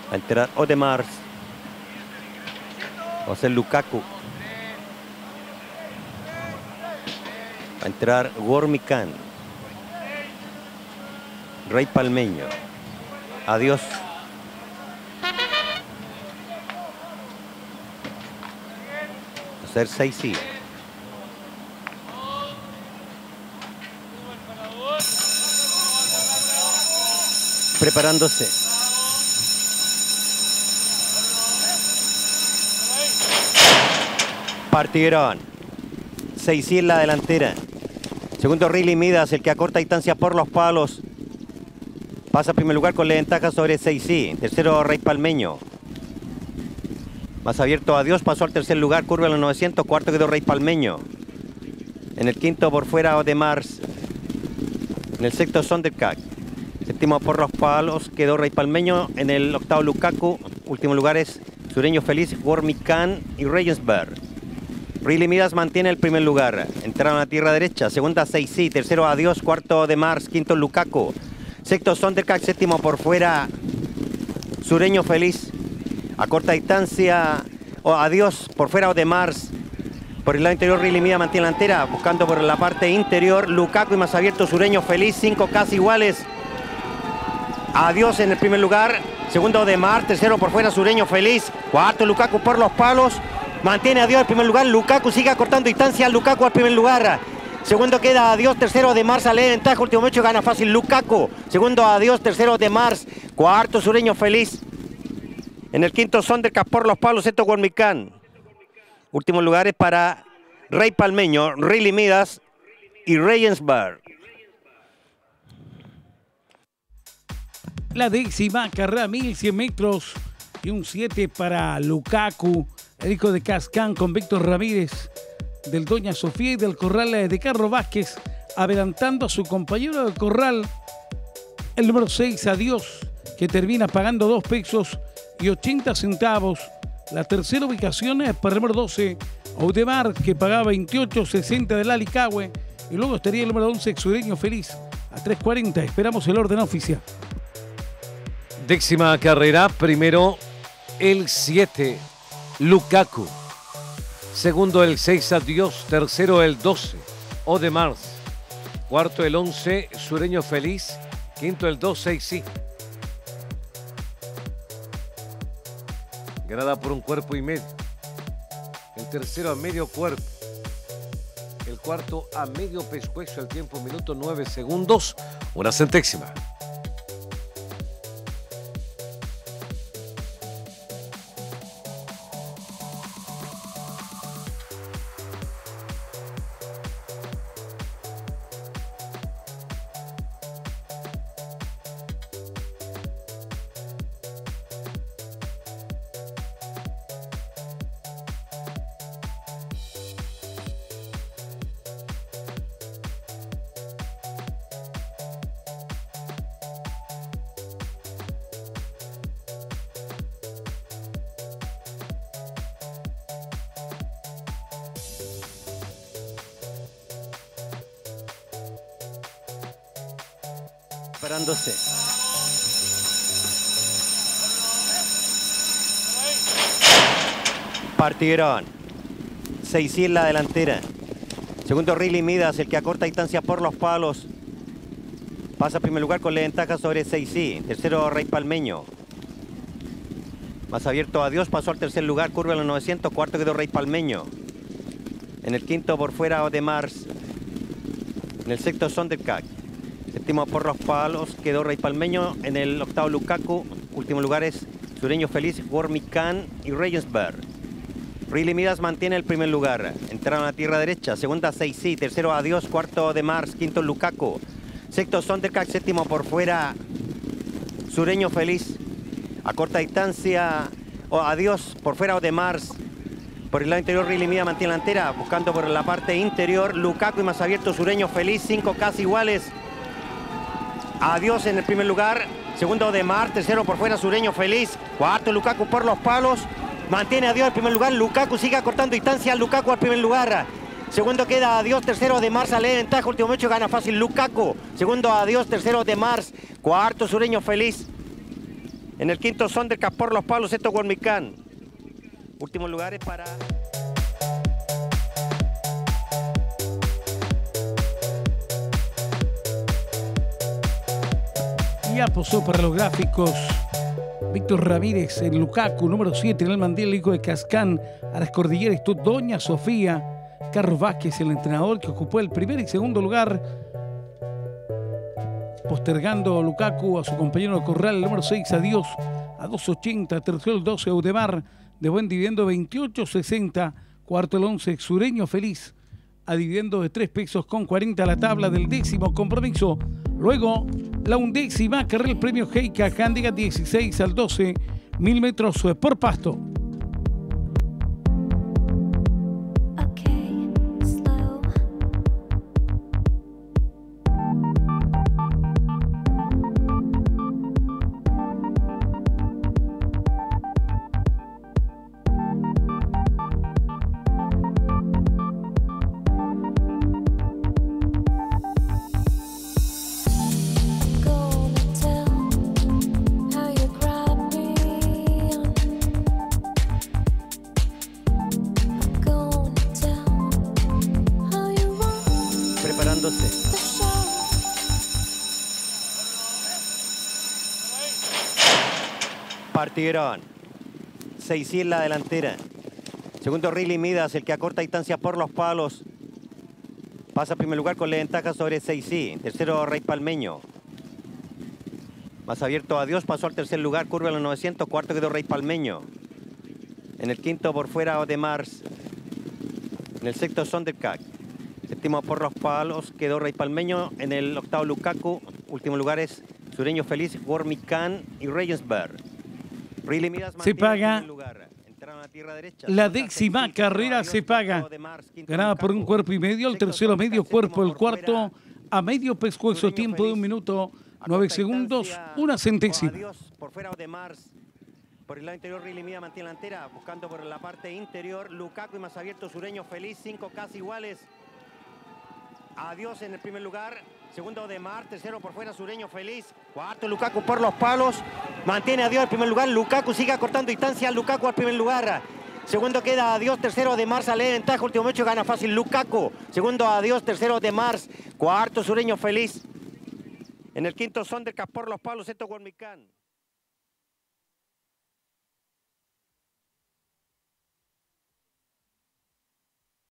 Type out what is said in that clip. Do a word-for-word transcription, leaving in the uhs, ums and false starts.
Va a entrar Odemars. Va a ser Lukaku. Va a entrar Wormican. Rey Palmeño. Adiós. Va a ser seis sí. Preparándose. Partieron. seis sí en la delantera. Segundo Riley Midas, el que acorta distancia por los palos. Pasa a primer lugar con la ventaja sobre seis sí. Tercero Rey Palmeño. Más abierto Adiós, pasó al tercer lugar, curva en los novecientos. Cuarto quedó Rey Palmeño. En el quinto por fuera Odemars. En el sexto Sonderkack. Séptimo por los palos quedó Rey Palmeño. En el octavo Lukaku. Último lugar es Sureño Feliz, Wormican y Regensberg. Riley Midas mantiene el primer lugar. Entraron a tierra derecha. Segunda seis sí. Tercero Adiós. Cuarto Odemars. Quinto Lukaku. Sexto Sonderkack. Séptimo por fuera Sureño Feliz. A corta distancia oh, Adiós. Por fuera Odemars. Por el lado interior Riley Midas mantiene la delantera. Buscando por la parte interior Lukaku y más abierto Sureño Feliz. Cinco casi iguales. Adiós en el primer lugar. Segundo Odemars. Tercero por fuera Sureño Feliz. Cuarto Lukaku por los palos. Mantiene Adiós en primer lugar. Lukaku sigue acortando distancia. Lukaku al primer lugar. Segundo queda Adiós. Tercero Odemars sale de ventaja. Último mecho gana fácil Lukaku. Segundo Adiós. Tercero Odemars. Cuarto Sureño Feliz. En el quinto Sonderkack por los palos. Sexto Wormican. Últimos lugares para Rey Palmeño, Riley Midas y Regensberg. La décima carrera mil cien metros y un siete para Lukaku, el hijo de Cascán con Víctor Ramírez, del Doña Sofía y del Corral de Carlos Vázquez, adelantando a su compañero de corral, el número seis, Adiós, que termina pagando dos pesos y ochenta centavos. La tercera ubicación es para el número doce, Odemars, que pagaba veintiocho sesenta del Alicagüe. Y luego estaría el número once, Sureño Feliz, a tres cuarenta. Esperamos el orden oficial. Décima carrera, primero el siete, Lukaku. Segundo el seis, Adiós. Tercero el doce, Odemars. Cuarto el once, Sureño Feliz. Quinto el dos, seis sí. Ganada por un cuerpo y medio. El tercero a medio cuerpo. El cuarto a medio pescuezo. El tiempo minuto nueve segundos. Una centésima. Preparándose. Partieron. seis sí en la delantera. Segundo Riley Midas, el que acorta distancia por los palos. Pasa a primer lugar con la ventaja sobre seis sí. Tercero Rey Palmeño. Más abierto Adiós, pasó al tercer lugar, curva en los novecientos. Cuarto quedó Rey Palmeño. En el quinto por fuera Odemars. En el sexto Sonderkack. Séptimo por los palos quedó Rey Palmeño. En el octavo Lukaku. Último lugar es Sureño Feliz, Wormican y Regensberg. Riley Midas mantiene el primer lugar. Entraron a tierra derecha. Segunda seis sí. Tercero Adiós. Cuarto Odemars. Quinto Lukaku. Sexto Sonderkack. Séptimo por fuera Sureño Feliz. A corta distancia oh, Adiós. Por fuera Odemars. Por el lado interior Riley Midas mantiene la delantera. Buscando por la parte interior Lukaku y más abierto Sureño Feliz. Cinco casi iguales. Adiós en el primer lugar. Segundo Odemars. Tercero por fuera Sureño Feliz. Cuarto Lukaku por los palos. Mantiene Adiós en primer lugar. Lukaku sigue acortando distancia. Lukaku al primer lugar. Segundo queda Adiós. Tercero Odemars sale de ventaja. Último mecho gana fácil Lukaku. Segundo Adiós. Tercero Odemars. Cuarto Sureño Feliz. En el quinto Sondercast por los palos, sexto Guarmicán. Últimos lugares para... Ya posó para los gráficos Víctor Ramírez en Lukaku, número siete en el Mandil, hijo de Cascán, a las cordilleras, esto Doña Sofía. Carlos Vázquez, el entrenador que ocupó el primer y segundo lugar, postergando Lukaku a su compañero de corral, el número seis, Adiós, a dos ochenta, tercero el doce, Audemars, de buen dividendo veintiocho sesenta, cuarto el once, Sureño Feliz, a dividendo de tres pesos con cuarenta, la tabla del décimo compromiso. Luego, la undécima carrera, el premio Heika Handicap dieciséis al doce, mil metros por pasto. Partieron. seis en la delantera. Segundo Riley Midas, el que acorta distancia por los palos. Pasa a primer lugar con la ventaja sobre seis. Tercero Rey Palmeño. Más abierto Adiós, pasó al tercer lugar, curva en los novecientos. Cuarto quedó Rey Palmeño. En el quinto por fuera Audemars. En el sexto Sondercast. Séptimo por los palos quedó Rey Palmeño. En el octavo Lukaku. Último lugar es Sureño Feliz, Guarmicán y Regensberg. Se paga la décima carrera, se paga ganada por un cuerpo y medio, el tercero medio cuerpo, el cuarto a medio pescuezo, tiempo de un minuto, nueve segundos, una centésima. Por fuera Audemars, por el lado interior Riley Mida mantiene la delantera, buscando por la parte interior Lukaku y más abierto Sureño Feliz, cinco casi iguales. Adiós en el primer lugar, segundo Audemars, tercero por fuera Sureño Feliz, cuarto Lukaku por los palos, mantiene Adiós en primer lugar, Lukaku sigue acortando distancia, Lukaku al primer lugar, segundo queda Adiós, tercero Audemars, sale de ventaja, último mecho gana fácil Lukaku, segundo Adiós, tercero Audemars, cuarto Sureño Feliz, en el quinto Sondercast por los palos, sexto Guarmicán.